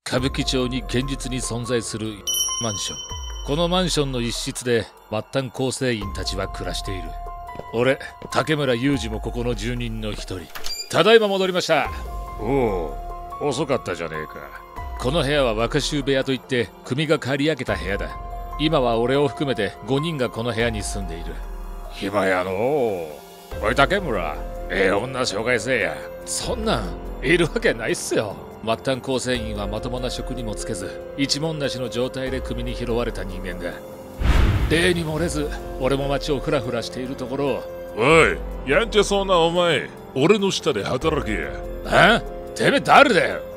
歌舞伎町に現実に存在するマンション。このマンションの一室で末端構成員たちは暮らしている。俺、竹村雄二もここの住人の一人。ただいま戻りました。おお、遅かったじゃねえか。この部屋は若衆部屋といって組が借り上げた部屋だ。今は俺を含めて5人がこの部屋に住んでいる。暇やのう。おい竹村、女紹介せえや。そんなんいるわけないっすよ。末端構成員はまともな職にもつけず一文無しの状態で組に拾われた人間だ。例に漏れず俺も街をフラフラしているところを、 おい、やんちゃそうなお前、俺の下で働けや。 あ？てめえ誰だよ。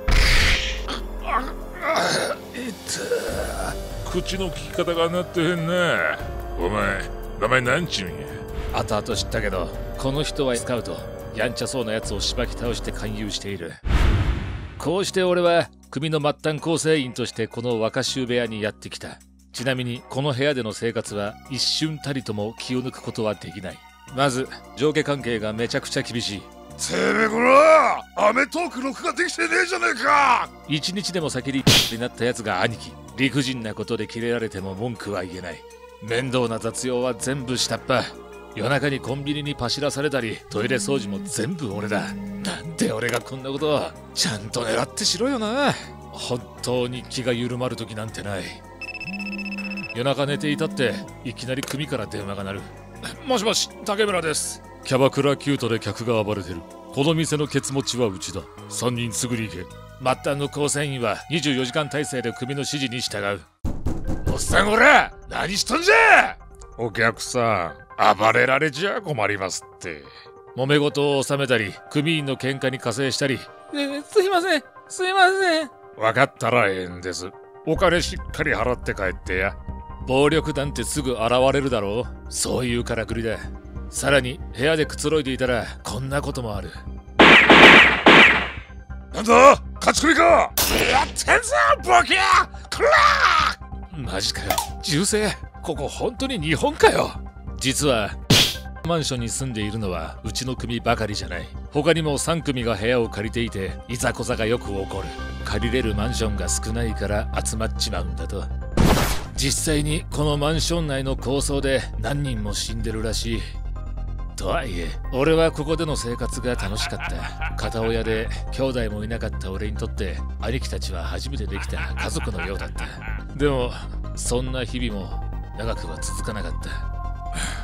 口の利き方がなってへんな。お前、名前なんちゅうんや。 後々知ったけど、この人はスカウト。やんちゃそうなやつをしばき倒して勧誘している。こうして俺は組の末端構成員としてこの若衆部屋にやってきた。ちなみにこの部屋での生活は一瞬たりとも気を抜くことはできない。まず上下関係がめちゃくちゃ厳しい。 てめえこら、アメトーク録画できてねえじゃねえか。 一日でも先にになったやつが兄貴。理不尽なことでキレられても文句は言えない。面倒な雑用は全部下っ端。夜中にコンビニにパシらされたりトイレ掃除も全部俺だ。なんで俺がこんなことを。ちゃんと狙ってしろよな。本当に気が緩まる時なんてない。夜中寝ていたっていきなり組から電話が鳴る。もしもし、竹村です。キャバクラキュートで客が暴れてる。この店のケツ持ちはうちだ。3人すぐに行け。末端の構成員は24時間体制で組の指示に従う。おっさんこら、何しとんじゃ。 お客さん、暴れられじゃ困りますって。 揉め事を収めたり組員の喧嘩に加勢したり。 すいません、すいません。 分かったらええんです。お金しっかり払って帰ってや。 暴力団ってすぐ現れるだろう。そういうからくりだ。さらに部屋でくつろいでいたらこんなこともある。 なんだ、勝ち組か。やってんぞボケ。こらマジかよ。銃声。ここ本当に日本かよ。実はマンションに住んでいるのはうちの組ばかりじゃない。他にも3組が部屋を借りていていざこざがよく起こる。借りれるマンションが少ないから集まっちまうんだと。実際にこのマンション内の抗争で何人も死んでるらしい。とはいえ俺はここでの生活が楽しかった。片親で兄弟もいなかった俺にとって兄貴たちは初めてできた家族のようだった。でもそんな日々も長くは続かなかった。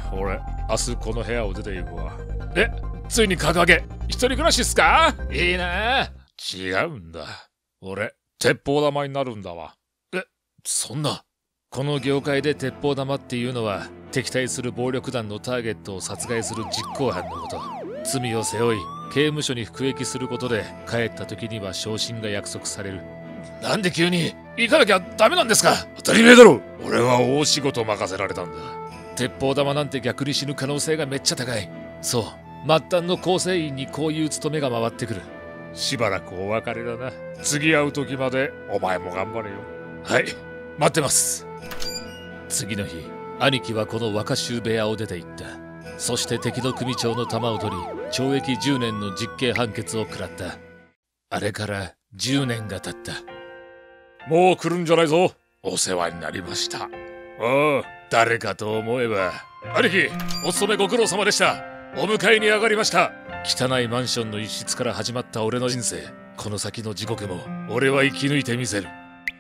俺、明日この部屋を出ていくわ。 ついに格上げ。一人暮らしっすか。いいな。 違うんだ。俺、鉄砲玉になるんだわ。 そんな。この業界で鉄砲玉っていうのは敵対する暴力団のターゲットを殺害する実行犯のこと。罪を背負い刑務所に服役することで帰った時には昇進が約束される。なんで急に行かなきゃダメなんですか。 当たり前だろ。俺は大仕事任せられたんだ。 鉄砲玉なんて逆に死ぬ可能性がめっちゃ高い。そう、末端の構成員にこういう務めが回ってくる。 しばらくお別れだな。次会う時までお前も頑張れよ。 はい、待ってます。次の日、兄貴はこの若衆部屋を出て行った。そして敵の組長の弾を取り懲役10年の実刑判決を食らった。あれから10年が経った。 もう来るんじゃないぞ。お世話になりました。 ああ、誰かと思えば。兄貴、お勤めご苦労様でした。お迎えに上がりました。汚いマンションの一室から始まった俺の人生。この先の地獄も俺は生き抜いてみせる。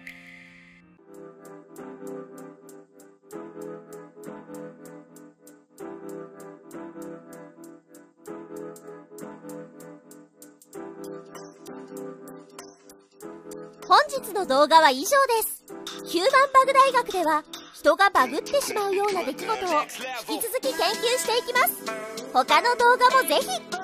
本日の動画は以上です。ヒューマンバグ大学では人がバグってしまうような出来事を引き続き研究していきます。他の動画もぜひ